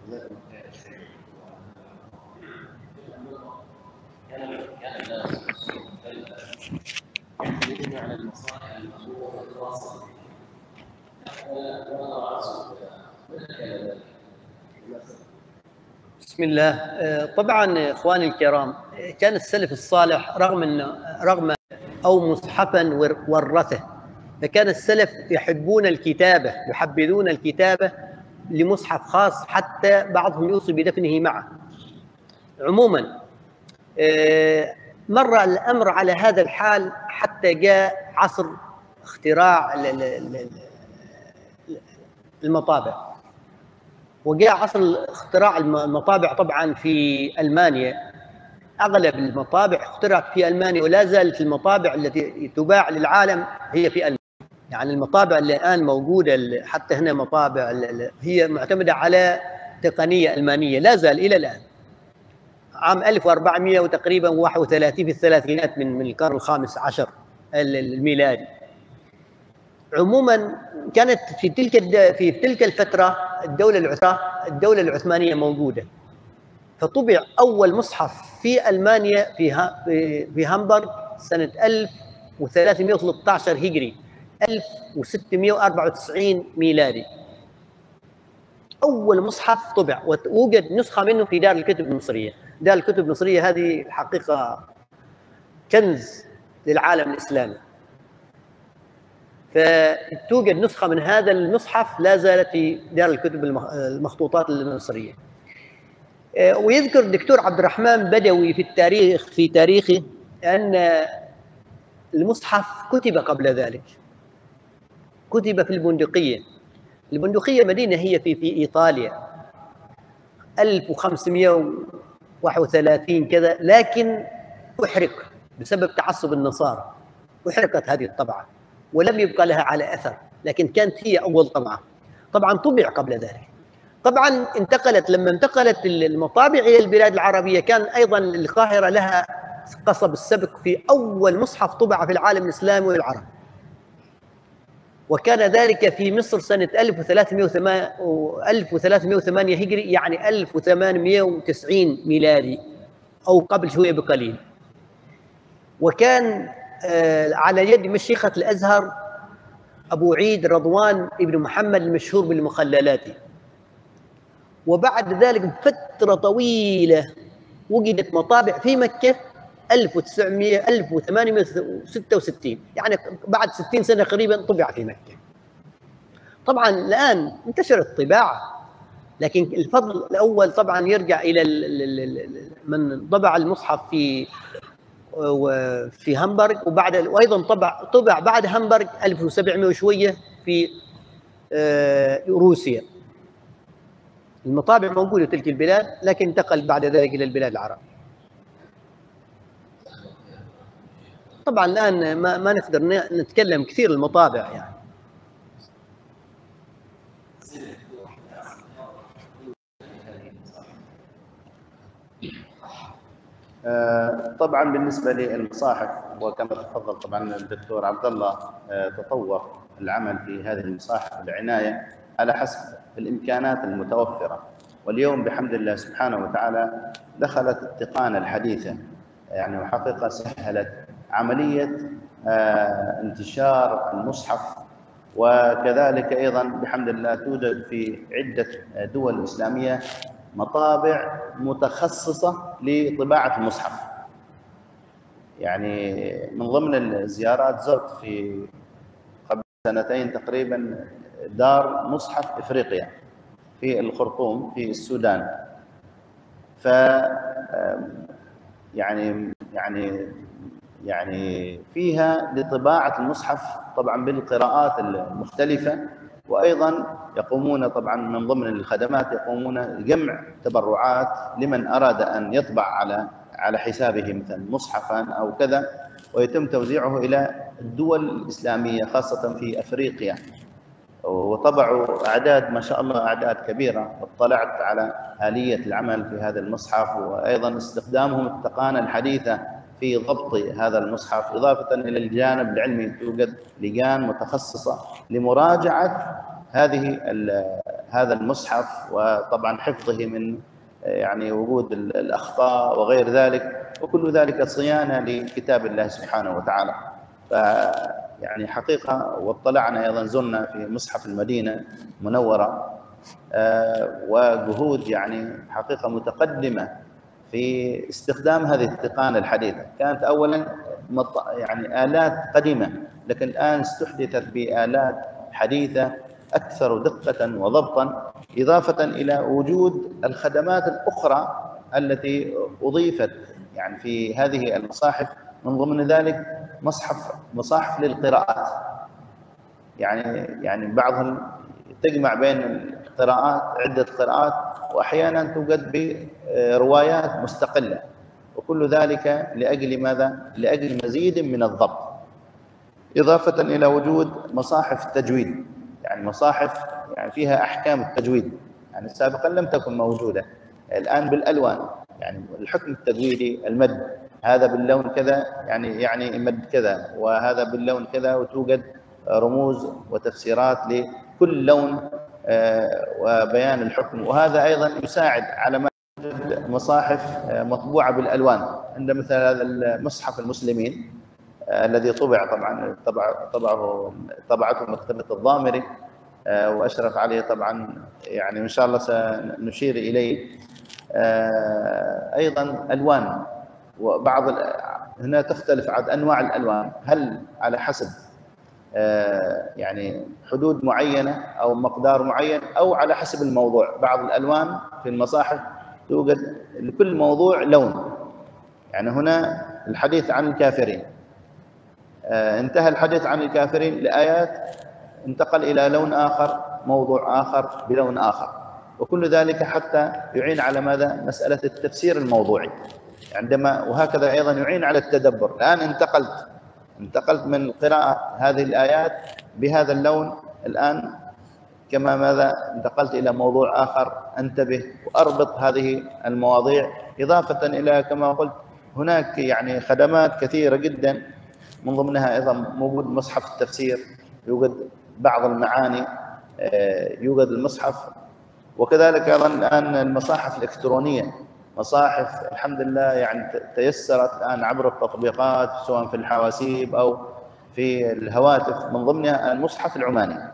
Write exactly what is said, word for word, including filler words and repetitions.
كان كان الناس يعتمدون على المصالح المأمورة الخاصة بسم الله. طبعا اخواني الكرام، كان السلف الصالح رغم انه رغم او مصحفا ورثه، فكان السلف يحبون الكتابه، يحبذون الكتابه لمصحف خاص، حتى بعضهم يوصي بدفنه معه. عموما مر الامر على هذا الحال حتى جاء عصر اختراع المطابع، وجاء عصر اختراع المطابع طبعا في ألمانيا. أغلب المطابع اخترعت في ألمانيا، ولا زالت المطابع التي تباع للعالم هي في ألمانيا. يعني المطابع اللي الآن موجودة حتى هنا مطابع هي معتمدة على تقنية ألمانية، لا زال إلى الآن. عام ألف وأربعمئة وتقريبا واحد وثلاثين في الثلاثينات من من القرن الخامس عشر الميلادي. عموما كانت في تلك في تلك الفترة الدولة العثمانية الدولة العثمانية موجودة، فطبع أول مصحف في ألمانيا في في هامبورغ سنة ألف وثلاثمئة وثلاثة عشر هجري، ألف وستمئة وأربعة وتسعين ميلادي. أول مصحف طبع، ووجد نسخة منه في دار الكتب المصرية. دار الكتب المصرية هذه الحقيقة كنز للعالم الإسلامي، فتوجد نسخة من هذا المصحف لا زالت في دار الكتب المخطوطات المصرية. ويذكر الدكتور عبد الرحمن بدوي في التاريخ في تاريخه أن المصحف كتب قبل ذلك، كتب في البندقية. البندقية مدينة هي في في إيطاليا، ألف وخمسمئة وواحد وثلاثين كذا، لكن أحرق بسبب تعصب النصارى، أحرقت هذه الطبعة ولم يبقى لها على أثر، لكن كانت هي أول طبعة. طبعا طبع قبل ذلك. طبعا انتقلت لما انتقلت المطابع إلى البلاد العربية، كان أيضا القاهرة لها قصب السبق في أول مصحف طبع في العالم الإسلامي والعرب، وكان ذلك في مصر سنة ألف وثلاثمئة وثمانية هجري، يعني ألف وثمانمئة وتسعين ميلادي أو قبل شوية بقليل. وكان على يد مشيخة الأزهر أبو عيد رضوان ابن محمد المشهور بالمخللات. وبعد ذلك بفترة طويلة وجدت مطابع في مكة ألف وتسعمئة ألف وثمانمئة وستة وستين، يعني بعد ستين سنة قريبا طبع في مكة. طبعا الآن انتشرت الطباعة، لكن الفضل الأول طبعا يرجع إلى من طبع المصحف في في هامبورغ، وبعد وايضا طبع طبع بعد هامبورغ ألف وسبعمئة وشويه في روسيا. المطابع موجوده في تلك البلاد، لكن انتقل بعد ذلك الى البلاد العربيه. طبعا الان ما ما نقدر نتكلم كثير المطابع يعني. طبعا بالنسبه للمصاحف، وكما تفضل طبعا الدكتور عبد الله، تطور العمل في هذه المصاحف بعنايه على حسب الامكانات المتوفره. واليوم بحمد الله سبحانه وتعالى دخلت التقنيه الحديثه يعني، وحقيقه سهلت عمليه انتشار المصحف. وكذلك ايضا بحمد الله توجد في عده دول اسلاميه مطابع متخصصة لطباعة المصحف. يعني من ضمن الزيارات زرت في قبل سنتين تقريبا دار مصحف إفريقيا في الخرطوم في السودان. ف يعني يعني يعني فيها لطباعة المصحف طبعا بالقراءات المختلفة، وأيضا يقومون طبعا من ضمن الخدمات يقومون بجمع تبرعات لمن أراد أن يطبع على على حسابه مثلا مصحفا أو كذا، ويتم توزيعه إلى الدول الإسلامية خاصة في أفريقيا. وطبعوا أعداد ما شاء الله أعداد كبيرة، واطلعت على آلية العمل في هذا المصحف، وأيضا استخدامهم التقنية الحديثة في ضبط هذا المصحف، إضافة إلى الجانب العلمي توجد لجان متخصصة لمراجعة هذه هذا المصحف، وطبعا حفظه من يعني وجود الأخطاء وغير ذلك، وكل ذلك صيانة لكتاب الله سبحانه وتعالى. ف يعني حقيقة واطلعنا أيضا، زرنا في مصحف المدينة المنورة، وجهود يعني حقيقة متقدمة في استخدام هذه التقنية الحديثة. كانت أولا يعني آلات قديمة، لكن الآن استحدثت بآلات حديثة أكثر دقة وضبطا، إضافة إلى وجود الخدمات الأخرى التي أضيفت يعني في هذه المصاحف. من ضمن ذلك مصحف مصاحف للقراءات، يعني يعني بعضهم تجمع بين القراءات، عدة قراءات، وأحيانا توجد بروايات مستقلة، وكل ذلك لأجل ماذا؟ لأجل مزيد من الضبط، إضافة إلى وجود مصاحف التجويد، يعني مصاحف يعني فيها أحكام التجويد، يعني سابقا لم تكن موجودة، الآن بالألوان، يعني الحكم التجويدي، المد هذا باللون كذا يعني يعني مد كذا، وهذا باللون كذا، وتوجد رموز وتفسيرات لكل لون وبيان الحكم. وهذا أيضا يساعد على ما مصاحف مطبوعة بالألوان، عند مثل هذا المصحف المسلمين الذي طبع طبعا طبع طبعه طبعته مكتبة الضامري، وأشرف عليه طبعا، يعني إن شاء الله سنشير إليه. أيضا ألوان، وبعض هنا تختلف عن أنواع الألوان، هل على حسب يعني حدود معينة أو مقدار معين، أو على حسب الموضوع. بعض الألوان في المصاحف توجد لكل موضوع لون، يعني هنا الحديث عن الكافرين، انتهى الحديث عن الكافرين لآيات، انتقل إلى لون آخر، موضوع آخر بلون آخر، وكل ذلك حتى يعين على ماذا؟ مسألة التفسير الموضوعي عندما، وهكذا أيضا يعين على التدبر. الآن انتقلت انتقلت من قراءة هذه الآيات بهذا اللون، الآن كما ماذا؟ انتقلت إلى موضوع آخر، انتبه وأربط هذه المواضيع، إضافة إلى كما قلت هناك يعني خدمات كثيرة جدا، من ضمنها أيضا موجود مصحف التفسير، يوجد بعض المعاني، يوجد المصحف، وكذلك أيضا الآن المصاحف الإلكترونية، مصاحف الحمد لله يعني تيسرت الآن عبر التطبيقات، سواء في الحواسيب أو في الهواتف، من ضمنها المصحف العماني.